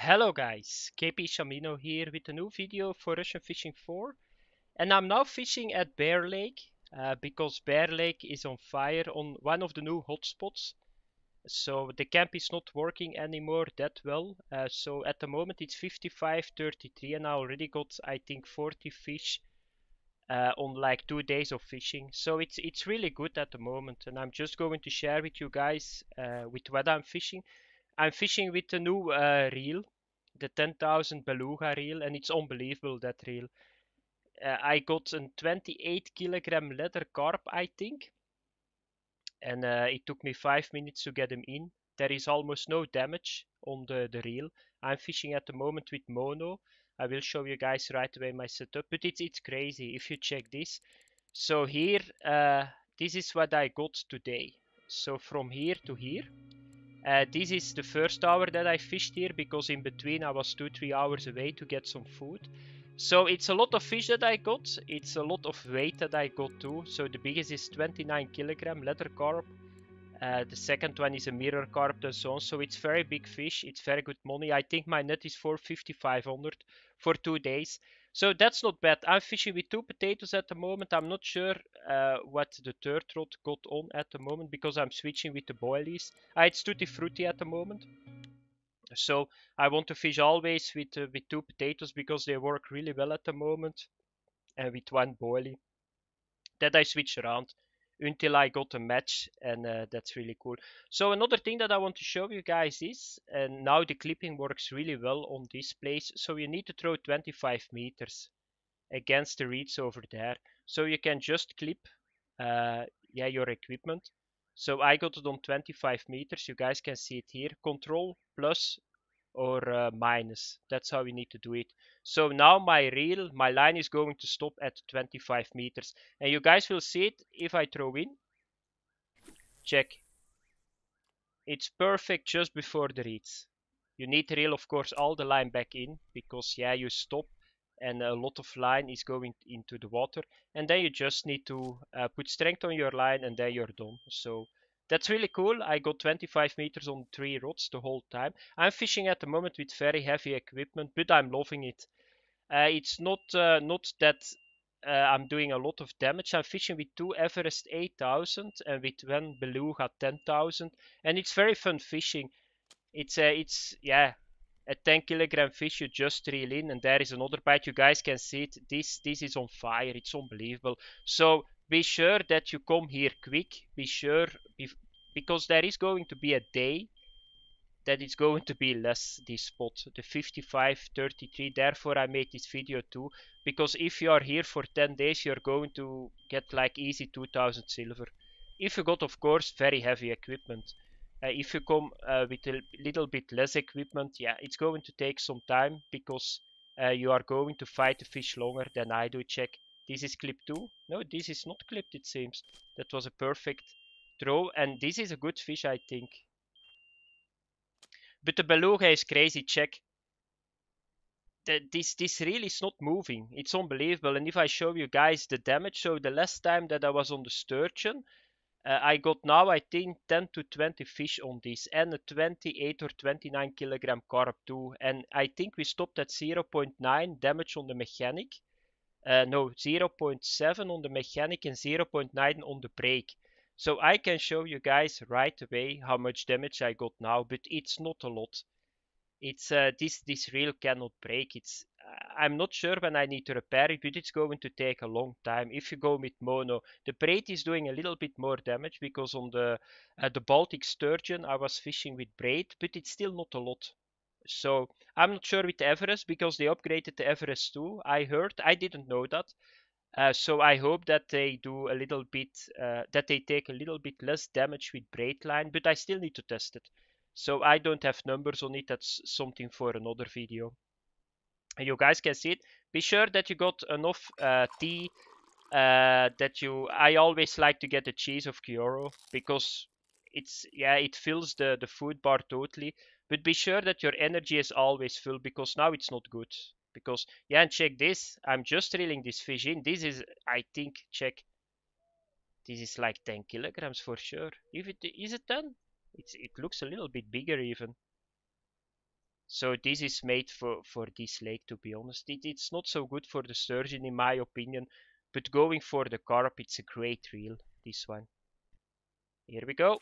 Hello guys, KP Shamino here with a new video for Russian Fishing 4, and I'm now fishing at Bear Lake because Bear Lake is on fire on one of the new hotspots. So the camp is not working anymore that well. So at the moment it's 55:33 and I already got I think 40 fish on like 2 days of fishing. So it's really good at the moment, and I'm just going to share with you guys with what I'm fishing. I'm fishing with the new reel, the 10,000 Beluga reel, and it's unbelievable that reel. I got a 28 kilogram leather carp, I think, and it took me 5 minutes to get him in. There is almost no damage on the reel. I'm fishing at the moment with mono. I will show you guys right away my setup, but it's crazy if you check this. So here, this is what I got today. So from here to here. This is the first hour that I fished here because in between I was 2-3 hours away to get some food. So it's a lot of fish that I got. It's a lot of weight that I got too. So the biggest is 29 kilogram leather carp. The second one is a mirror carp and so on. So it's very big fish. It's very good money. I think my net is 450-500 for 2 days. So that's not bad. I'm fishing with two potatoes at the moment. I'm not sure what the third rod got on at the moment because I'm switching with the boilies. It's tutti frutti at the moment. So I want to fish always with two potatoes because they work really well at the moment. And with one boilie that I switch around until I got a match, and that's really cool. So another thing that I want to show you guys is, and now the clipping works really well on this place, so you need to throw 25 meters against the reeds over there. So you can just clip yeah, your equipment. So I got it on 25 meters, you guys can see it here. Control plus or minus. That's how we need to do it. So now my reel, my line is going to stop at 25 meters. And you guys will see it if I throw in. Check. It's perfect just before the reeds. You need to reel, of course, all the line back in because, yeah, you stop and a lot of line is going into the water. And then you just need to put strength on your line and then you're done. So that's really cool. I got 25 meters on 3 rods the whole time. I'm fishing at the moment with very heavy equipment, but I'm loving it. It's not that I'm doing a lot of damage. I'm fishing with two Everest 8000 and with one Beluga 10,000, and it's very fun fishing. It's yeah, a 10 kilogram fish you just reel in, and there is another bite. You guys can see it. This is on fire. It's unbelievable. So be sure that you come here quick. Be sure because there is going to be a day that it's going to be less this spot, the 55:33. Therefore I made this video too, because if you are here for 10 days you're going to get like easy 2000 silver if you got, of course, very heavy equipment. If you come with a little bit less equipment, yeah, it's going to take some time because you are going to fight the fish longer than I do. Check, this is clip 2. No, this is not clipped, it seems. That was a perfect throw, and this is a good fish, I think. But the beluga is crazy. Check. This really is not moving. It's unbelievable. And if I show you guys the damage, so the last time that I was on the sturgeon, I got now I think 10 to 20 fish on this and a 28 or 29 kilogram carp too. And I think we stopped at 0.9 damage on the mechanic. No, 0.7 on the mechanic and 0.9 on the brake. So I can show you guys right away how much damage I got now, but it's not a lot. It's this reel cannot break. It's I'm not sure when I need to repair it, but it's going to take a long time. If you go with mono, the braid is doing a little bit more damage because on the Baltic sturgeon I was fishing with braid, but it's still not a lot. So I'm not sure with the Everest because they upgraded the Everest too. I heard, I didn't know that. So I hope that they do a little bit, that they take a little bit less damage with braid line, but I still need to test it. So I don't have numbers on it. That's something for another video. And you guys can see it. Be sure that you got enough tea. That you. I always like to get the cheese of Kyoro because it's yeah it fills the food bar totally. But be sure that your energy is always full because now it's not good. Because yeah, and check this. I'm just reeling this fish in. This is I think check. This is like 10 kilograms for sure. If it is it 10? It looks a little bit bigger even. So this is made for this lake, to be honest. It's not so good for the sturgeon in my opinion, but going for the carp, it's a great reel, this one. Here we go.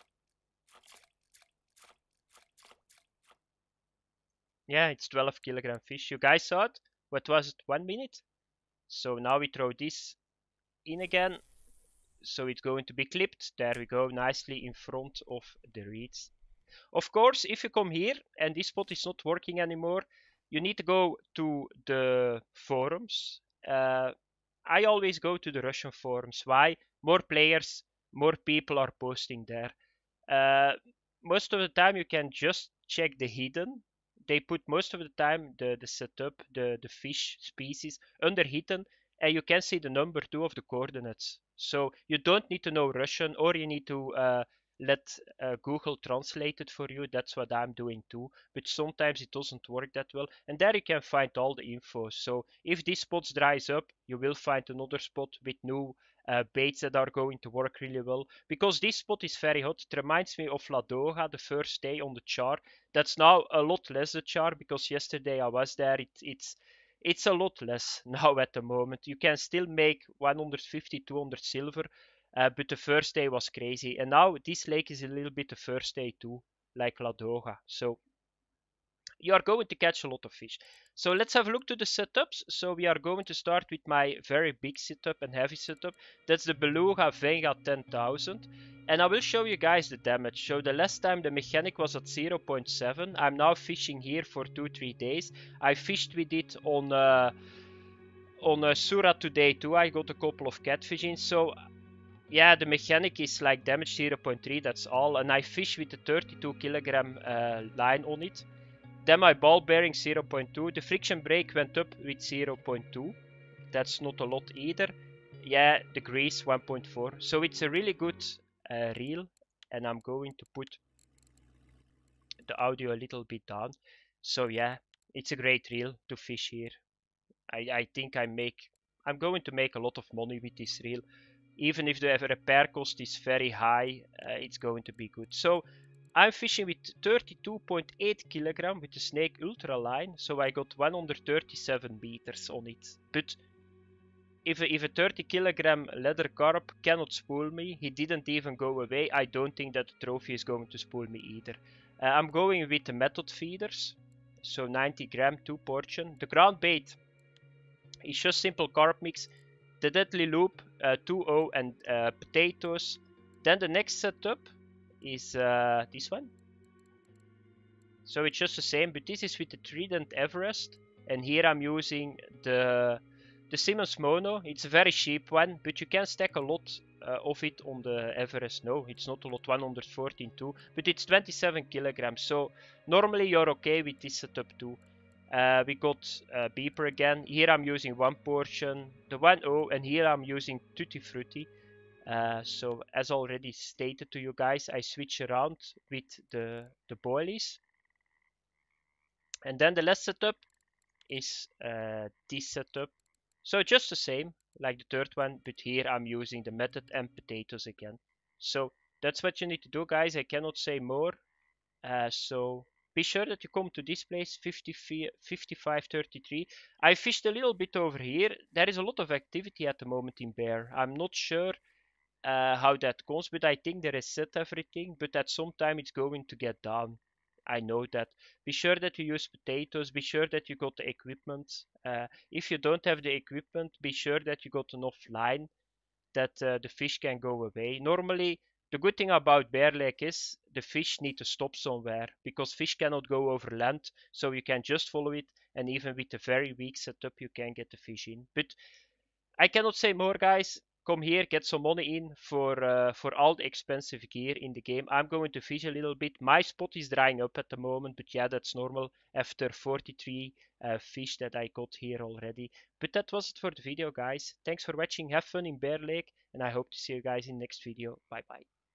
Yeah, it's 12 kilogram fish. You guys saw it? What was it? 1 minute? So now we throw this in again. So it's going to be clipped. There we go, nicely in front of the reeds. Of course, if you come here and this spot is not working anymore, you need to go to the forums. I always go to the Russian forums. Why? More players, more people are posting there. Uh, Most of the time you can just check the hidden. They put most of the time the setup, the fish species under hidden, and you can see the number 2 of the coordinates. So you don't need to know Russian, or you need to let Google translate it for you. That's what I'm doing too. But sometimes it doesn't work that well. And there you can find all the info. So if this spot dries up, you will find another spot with new baits that are going to work really well. Because this spot is very hot. It reminds me of Ladoga, the first day on the char. That's now a lot less the char, because yesterday I was there. It's a lot less now at the moment. You can still make 150, 200 silver, but the first day was crazy. And now this lake is a little bit the first day too, like Ladoga. So you are going to catch a lot of fish. So let's have a look to the setups. So we are going to start with my very big setup and heavy setup. That's the Beluga Vega 10,000. And I will show you guys the damage. So the last time the mechanic was at 0.7. I'm now fishing here for 2-3 days. I fished with it on Sura today too. I got a couple of catfish in. So yeah, the mechanic is like damage 0.3, that's all. And I fish with a 32 kilogram line on it. Then my ball bearing 0.2. The friction brake went up with 0.2. That's not a lot either. Yeah, the grease 1.4. So it's a really good reel. And I'm going to put the audio a little bit down. So yeah, it's a great reel to fish here. I think I'm going to make a lot of money with this reel. Even if the repair cost is very high, it's going to be good. So I'm fishing with 32.8 kilogram with the Snake Ultra line, so I got 137 meters on it. But if a 30 kilogram leather carp cannot spool me, he didn't even go away, I don't think that the trophy is going to spool me either. I'm going with the method feeders, so 90 gram, 2 portion. The ground bait is just simple carp mix, the Deadly Loop, 2-0 and potatoes. Then the next setup is this one. So it's just the same, but this is with the Trident Everest, and here I'm using the Simmons Mono. It's a very cheap one, but you can stack a lot of it on the Everest. No, it's not a lot, 114 too, but it's 27 kilograms. So normally you're okay with this setup too. We got Beeper again. Here I'm using 1 portion, the 1-0, and here I'm using Tutti Frutti. So as already stated to you guys, I switch around with the boilies. And then the last setup is this setup. So just the same like the third one, but here I'm using the method and potatoes again. So that's what you need to do, guys. I cannot say more. So be sure that you come to this place, 5533. I fished a little bit over here. There is a lot of activity at the moment in Bear. I'm not sure how that goes, but I think there is set everything, but at some time it's going to get down. I know that. Be sure that you use potatoes. Be sure that you got the equipment. If you don't have the equipment, be sure that you got enough line that the fish can go away. Normally, the good thing about Bear Lake is the fish need to stop somewhere, because fish cannot go over land, so you can just follow it, and even with a very weak setup you can get the fish in. But I cannot say more, guys. Come here, get some money in for all the expensive gear in the game. I'm going to fish a little bit. My spot is drying up at the moment, but yeah, that's normal after 43 fish that I got here already. But that was it for the video, guys. Thanks for watching. Have fun in Bear Lake, and I hope to see you guys in next video. Bye bye.